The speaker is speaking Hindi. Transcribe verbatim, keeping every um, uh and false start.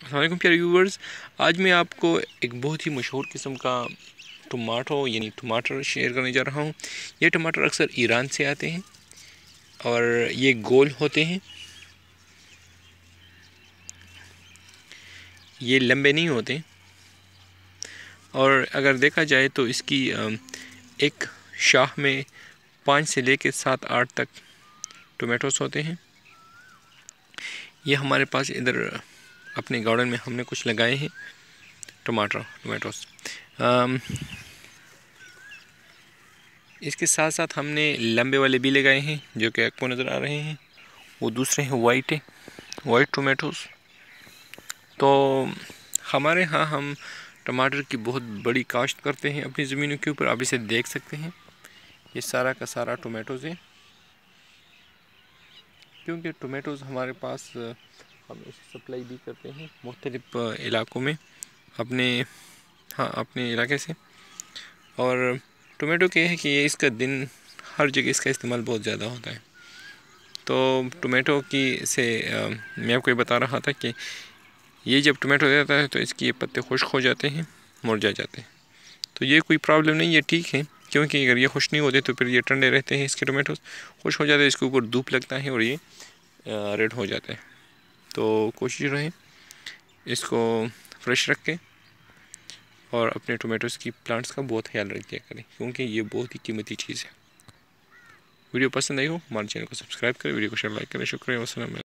अस्सलाम वालेकुम प्यारे व्यूवर्स, आज मैं आपको एक बहुत ही मशहूर किस्म का टमाटो यानी टमाटर शेयर करने जा रहा हूँ। ये टमाटर अक्सर ईरान से आते हैं और ये गोल होते हैं, ये लंबे नहीं होते। और अगर देखा जाए तो इसकी एक शाख में पाँच से लेकर सात आठ तक टमाटोस होते हैं। ये हमारे पास इधर अपने गार्डन में हमने कुछ लगाए हैं टमाटर टमाटोस। इसके साथ साथ हमने लंबे वाले भी लगाए हैं जो कि आपको नज़र आ रहे हैं। वो दूसरे हैं वाइट है वाइट टमाटोस। तो हमारे यहाँ हम टमाटर की बहुत बड़ी काश्त करते हैं अपनी ज़मीनों के ऊपर। आप इसे देख सकते हैं, ये सारा का सारा टमाटोज़ है। क्योंकि टमाटोज़ हमारे पास हम इसे सप्लाई भी करते हैं मुख्तलिफ इलाकों में अपने हाँ अपने इलाके से। और टोमेटो क्या है कि ये इसका दिन हर जगह इसका इस्तेमाल बहुत ज़्यादा होता है। तो टोमेटो की से आ, मैं आपको ये बता रहा था कि ये जब टोमेटो देता है तो इसके ये पत्ते खुश्क हो जाते हैं, मुरझा जाते हैं। तो ये कोई प्रॉब्लम नहीं, ये ठीक है। क्योंकि अगर ये खुश नहीं होते तो फिर ये ठंडे रहते हैं, इसके टोमेटो खुश हो जाते हैं, इसके ऊपर धूप लगता है और ये रेड हो जाता है। तो कोशिश रहे इसको फ्रेश रख के और अपने टोमेटोज़ की प्लांट्स का बहुत ख्याल रखिए करें, क्योंकि ये बहुत ही कीमती चीज़ है। वीडियो पसंद आई हो हमारे चैनल को सब्सक्राइब करें, वीडियो को शेयर लाइक करें। शुक्रिया। वस्सलाम।